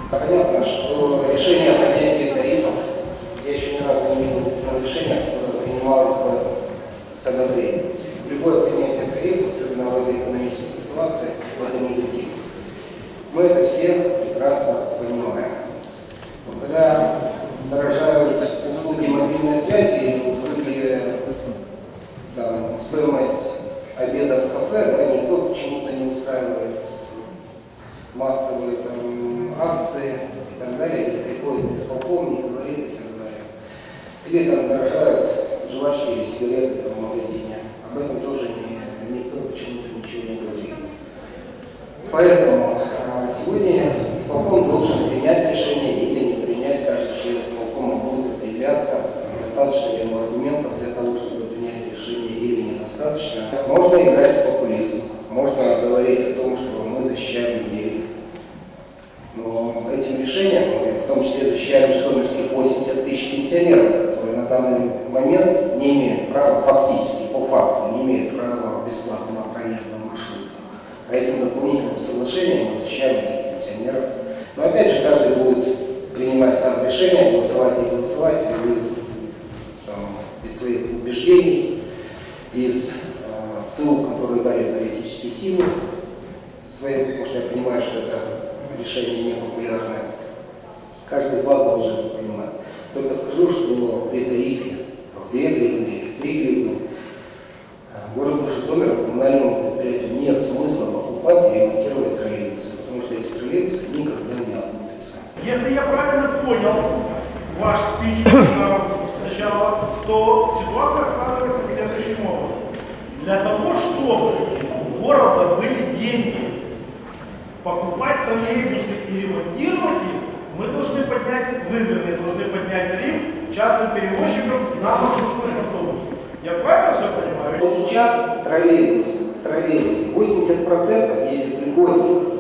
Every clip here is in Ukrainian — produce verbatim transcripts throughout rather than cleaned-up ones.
Понятно, что решение о поднятии тарифов, я еще ни разу не видел решения, которое принималось бы с одобрением. Любое поднятие тарифов, особенно в этой экономической ситуации, это негатив. Мы это все прекрасно понимаем. Когда дорожают услуги мобильной связи, услуги, там, стоимость обеда в кафе, да, никто почему-то не устраивает массовые там, акции и так далее, или приходит исполком, не говорит и так далее. Или там дорожают жвачки или сигареты там, в магазине. Об этом тоже не, никто почему-то ничего не говорит. Поэтому а, сегодня исполком должен принять решение или не принять. Каждый член исполкома будет определяться, достаточно ли ему аргументов для того, чтобы принять решение или недостаточно. Можно играть в популизм, можно говорить о том, что мы защищаем людей. Но этим решением мы в том числе защищаем житомирских восемьдесят тысяч пенсионеров, которые на данный момент не имеют права, фактически, по факту, не имеют права бесплатного проезда в маршрутках. А этим дополнительным соглашением мы защищаем этих пенсионеров. Но опять же, каждый будет принимать сам решение, голосовать, не голосовать, из, там, из своих убеждений, из э, ссылок, которые дали политические силы своим, потому что я понимаю, что это решение непопулярное. Каждый из вас должен понимать. Только скажу, что при тарифе в две гривны или в три гривны городу Житомиру, коммунальному предприятию, нет смысла покупать и ремонтировать троллейбусы, потому что эти троллейбусы никогда не окупятся. Если я правильно понял ваш спич сначала, то ситуация складывается следующим образом. Для того, чтобы у города были деньги покупать троллейбусы и ремонтировать их, мы должны поднять выгоды, должны поднять тариф частным перевозчикам на маршрутных автобусах. Я правильно все понимаю? Но сейчас троллейбус, троллейбус восемьдесят процентов едет льготников.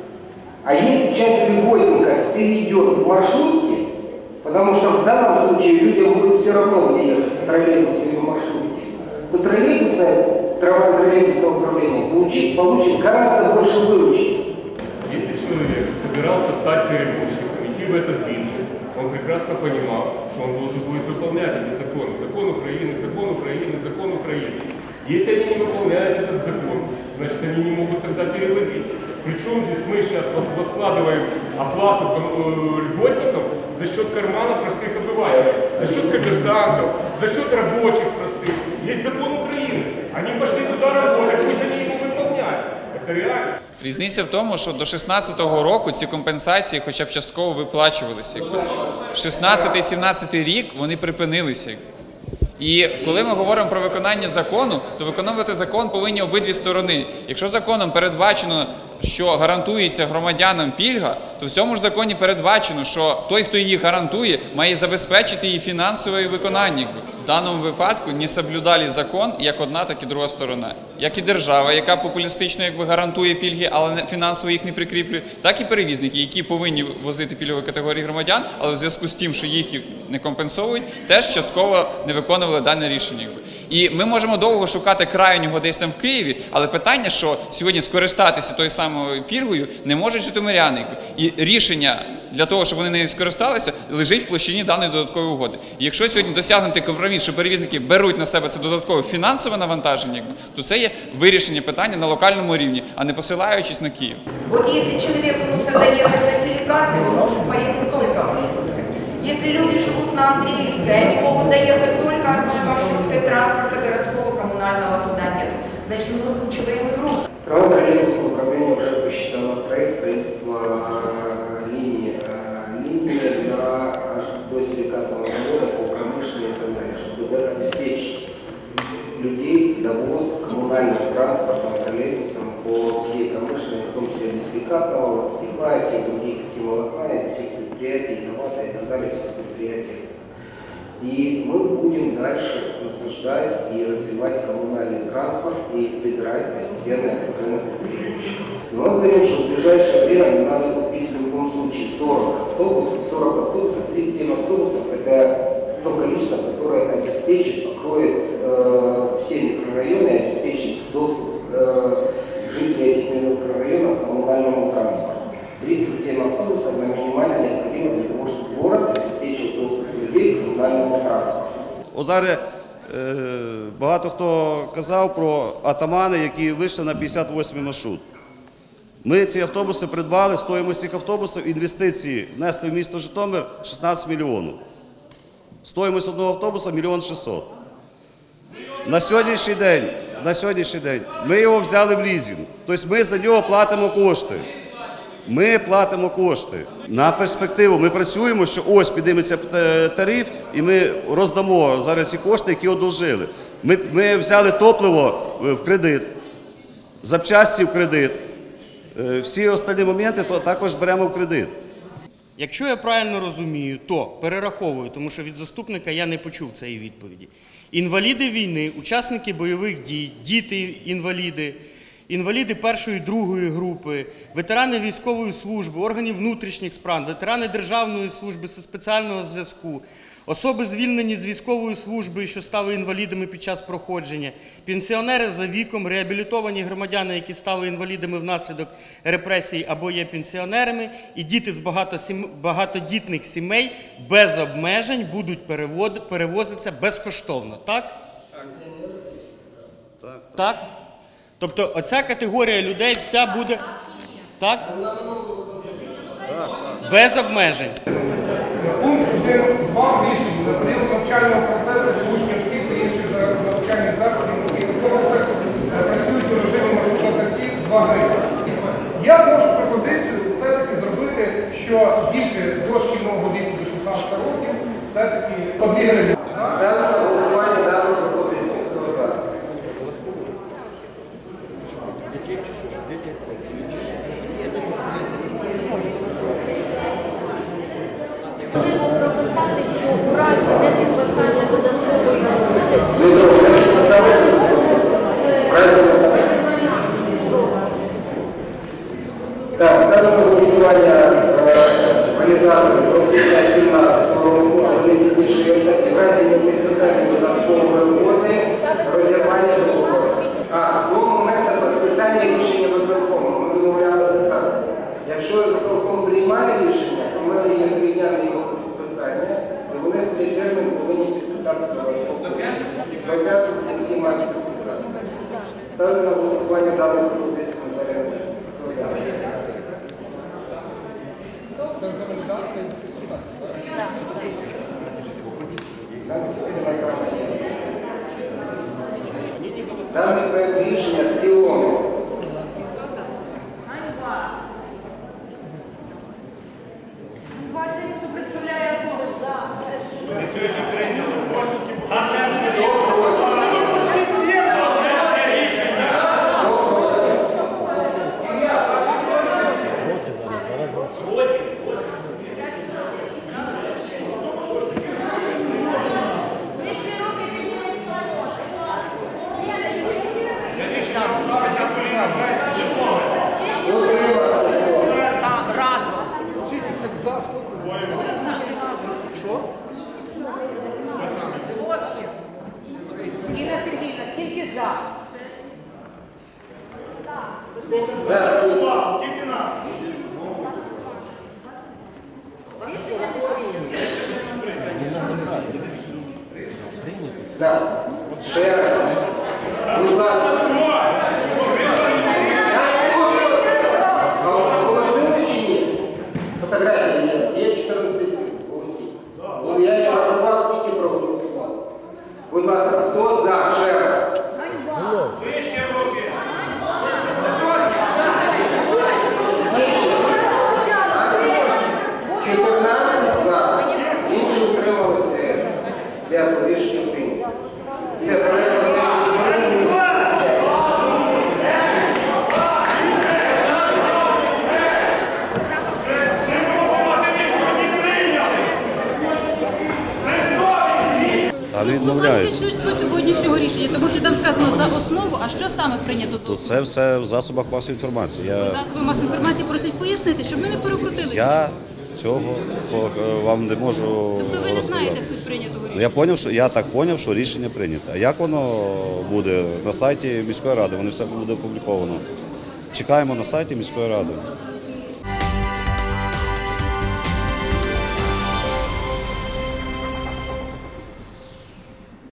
А если часть льготников перейдет в маршрутки, потому что в данном случае людям будет все равно, где ехать, в троллейбусе или в маршрутке, то троллейбусное, троллейбусное управление получит, получит гораздо больше выручки. Если человек собирался стать перевозчиком, идти в этот бизнес, он прекрасно понимал, что он должен будет выполнять эти законы. Закон Украины, закон Украины, закон Украины. Если они не выполняют этот закон, значит они не могут тогда перевозить. Причем здесь мы сейчас воскладываем оплату льготников за счет кармана простых обывателей, за счет коммерсантов, за счет рабочих простых. Есть закон Украины. Они пошли туда работать, пусть они его выполняют. Это реально. Різниця в тому, що до шістнадцятого року ці компенсації хоча б частково виплачувалися. шістнадцятий-сімнадцятий рік вони припинилися. І коли ми говоримо про виконання закону, то виконувати закон повинні обидві сторони. Якщо законом передбачено, що гарантується громадянам пільга, то в цьому ж законі передбачено, що той, хто її гарантує, має забезпечити її фінансове виконання. В даному випадку не соблюдали закон як одна, так і друга сторона. Як і держава, яка популістично якби гарантує пільги, але фінансово їх не прикріплює, так і перевізники, які повинні возити пільгові категорії громадян, але в зв'язку з тим, що їх не компенсують, теж частково не виконували дане рішення. І ми можемо довго шукати крайнього десь там в Києві, але питання, що сьогодні скористатися тою самою пільгою не можуть житомиряни. І рішення для того, щоб вони нею скористалися, лежить в площині даної додаткової угоди. І якщо сьогодні досягнути компроміс, що перевізники беруть на себе це додаткове фінансове навантаження, то це є вирішення питання на локальному рівні, а не посилаючись на Київ. От якщо чоловіку потрібно доїхати на Силикаты, він може поїхати тільки маршруткою. Если люди живут на Андреевской, они могут доехать только одной маршруткой, транспорта городского, коммунального туда нет. Значит, мы выкручиваем игру. Правое троллейбусное управление уже посчитало проект строительства линии, линии для, аж до Силикатного завода по промышленной и так далее, чтобы обеспечить людей довоз коммунальным транспортом, троллейбусом по всей промышленной, в том числе до Силикатного, Латстепа и всех других молока, всех предприятий, завода и так далее, всех предприятий. И мы будем дальше насаждать и развивать коммунальный транспорт и собирать постепенно рынок перевозчиков. Но мы говорим, что в ближайшее время надо купить в любом случае сорок автобусов, сорок автобусов, тридцать семь автобусов – это то количество, которое обеспечит, покроет э, все микрорайоны, обеспечит доступ э, жителей этих микрорайонов к коммунальному транспорту. тридцать семь автобусов она минимально необходима для того, чтобы город обеспечил доступ людей к коммунальному транспорту. О, зараз е, багато хто казав про атамани, які вийшли на п'ятдесят восьмий маршрут. Ми ці автобуси придбали, стоїмость цих автобусів, інвестиції внесли в місто Житомир шістнадцять мільйонів. Стоїмость одного автобуса – мільйон шістсот. На сьогоднішній день, на сьогоднішній день ми його взяли в лізинг, тобто ми за нього платимо кошти. Ми платимо кошти. На перспективу ми працюємо, що ось підійметься тариф і ми роздамо зараз ці кошти, які одолжили. Ми, ми взяли топливо в кредит, запчасті в кредит. Всі останні моменти то також беремо в кредит. Якщо я правильно розумію, то перераховую, тому що від заступника я не почув цієї відповіді. Інваліди війни, учасники бойових дій, діти-інваліди, інваліди першої і другої групи, ветерани військової служби, органів внутрішніх справ, ветерани Державної служби спеціального зв'язку, особи, звільнені з військової служби, що стали інвалідами під час проходження, пенсіонери за віком, реабілітовані громадяни, які стали інвалідами внаслідок репресій або є пенсіонерами, і діти з багатодітних сімей без обмежень будуть перевозитися безкоштовно. Так? Так. Так? Тобто оця категорія людей вся буде... Так? Без обмежень. Пункт два рішень на період навчального процесу учнів шкіл та інших навчальних закладів міських автобусах працюють у режимі маршрутного таксі два гривні. Я вношу пропозицію все-таки зробити, що діти до шкільного віку до шістнадцяти років все-таки по дві гривні. Ставлю на голосування дану пропозицію. Хто за? Прописати, що у разі непідписання додаткової Так, ставлю на голосування кандидата про п'ятдесят сімнадцятого року, в разі непідписання додаткової угоди, розірвання договору. А, до моменту підписання рішення виконкому. Ми домовлялися так. Якщо виконком приймає рішення, то в мене є три дня на його підписання, і вони в цей термін повинні підписати своє. До п'ятниці всі мають підписати. Ставлю на голосування дану пропозицію на порядку. Хто за? Це законодавство і підписати. Там сьогодні на екрані є. Даний проект рішення в цілому. Хто представляє автобус? Інна Сергіївна, скільки за? За. Скільки нас? Так. Ще раз. Будь ласка. Голосуєте чи ні? Фотографії є. Є чотирнадцять голосів. Я їм рахував, скільки проголосували. Будь ласка, хто за? Ще раз. Вище руки. чотирнадцять за. Інші утрималися. Дякую, рішення прийнято. Все, проект Але Тлумачте відмовляються. суть, суть сьогоднішнього рішення, тому що там сказано за основу, а що саме прийнято за То основу? це все в засобах масової інформації. Я, Засоби масової інформації просять пояснити, щоб ми не перекрутили. я цього по- вам не можу Тобто ви не розказати. знаєте суть прийнятого Ну, рішення? Я поняв, що я так поняв, що рішення прийнято. А як воно буде на сайті міської ради? Воно все буде опубліковано. Чекаємо на сайті міської ради.